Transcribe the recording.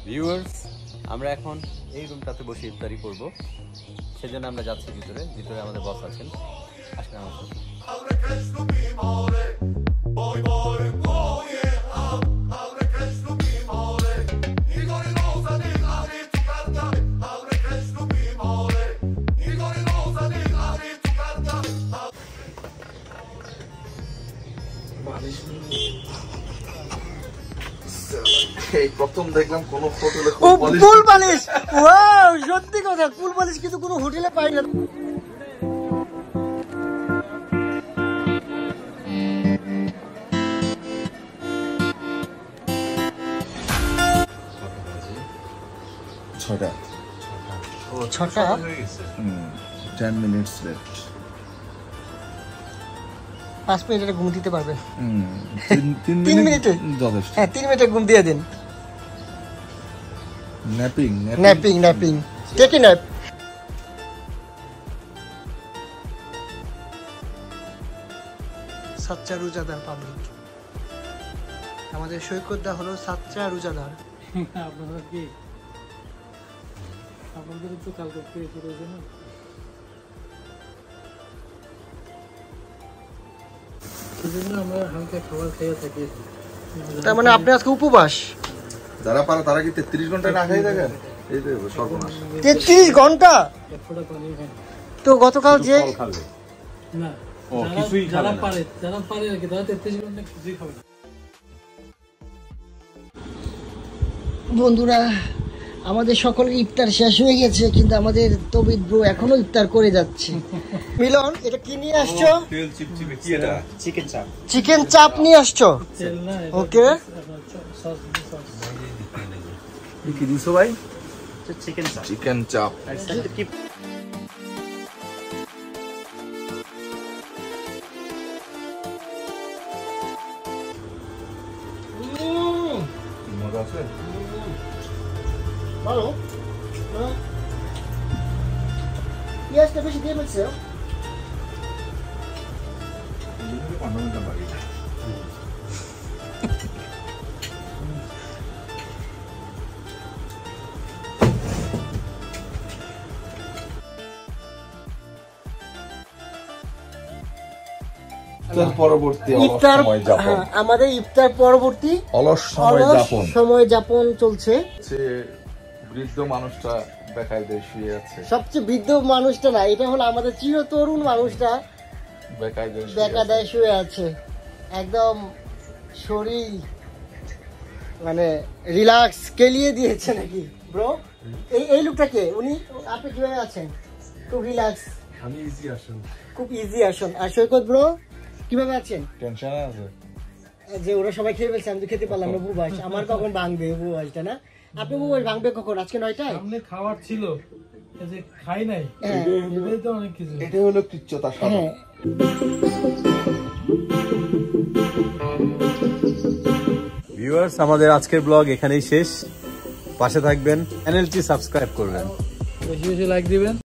Viewers, আমরা এখন এই রুমটাতে বসে ইফতারি করব, সেজন্য আমরা যাচ্ছি ভিতরে। ভিতরে আমাদের বস আছেন, আসলে আমার সাথে। এই প্রথম দেখলাম কোন হোটেলে কুল বালিশ। ওয়াও, সত্যি কথা, কুল বালিশ কিন্তু কোনো হোটেলে পাই না। ছটা 10 minutes left 5 মিনিটে ঘুম দিতে পারবেন? 3 মিনিটে যথেষ্ট। হ্যাঁ, 3 মিনিটে ঘুম দিয়ে দিন। Napping take a nap. সাচ্চা রোজাদার পাবলিক। আমাদের সৈকতদা হলো সাচ্চা রোজাদার। আপনারা কি আপনাদের তো কালকে পেয়ে রয়েছে না? সেজন্য আমরা হালকা খাবার খেয়ে থাকি। তার মানে আপনি আজকে উপবাস? যারা পারে তারা কি 33 ঘন্টা না খেয়ে থাকেন? এই যে সর্বনাশ, 33 ঘন্টা? এক ফোঁটা পানি খান তো গতকাল যে না, যারা পারে আর কি, তারা 33 ঘন্টা কিছুই খাবে না। বন্ধুরা, আমাদের সকলের ইফতার শেষ হয়ে গেছে, কিন্তু আমাদের তবিদ ব্রো এখনো ইফতার করে যাচ্ছে। মিলন, এটা কি নিয়ে আসছো? তেল চিপচিপে কি এটা? চিকেন চাপ নিয়ে আসছো? তেল না, ওকে। সস কি দিছো ভাই? চিকেন চাপ। মজা আছে? ভালো। পেঁয়াজটা বেশি দিয়ে ফেলছে। পরবর্তী ইফতার, আমাদের ইফতার পরবর্তী অলস সময় যাপন চলছে। বৃদ্ধ মানুষটা দেখায় দেয় শুয়ে আছে। সবচেয়ে বৃদ্ধ মানুষটা না, এটা হলো আমাদের চিরতরুণ মানুষটা বেকা দেয় শুয়ে আছে। একদম শরীর মানে রিল্যাক্স কেলিয়ে দিয়েছে নাকি ব্রো? এই লোকটা কে? উনি, আপনি কিভাবে আছেন? খুব রিল্যাক্স, খুব ইজি আসুন। আর সৈকত ব্রো কিভাবে আছেন? টেনশন আছে যে ওরা সবাই খেয়ে ফেলছে, আমি তো খেতে পারলাম না। উপবাস আমার কখন ভাঙবে উপবাসটা? না, আপনি উপবাস ভাঙবে কখন? আজকে 9টায় সামনে খাবার ছিল, এই যে খাই নাই, এটাই তো অনেক কিছু। এটা হলো কৃচ্ছতা সাধন। ভিউয়ার্স, আমাদের আজকের ব্লগ এখানেই শেষ। পাশে থাকবেন, চ্যানেলটি সাবস্ক্রাইব করবেন, বেশি বেশি লাইক দিবেন।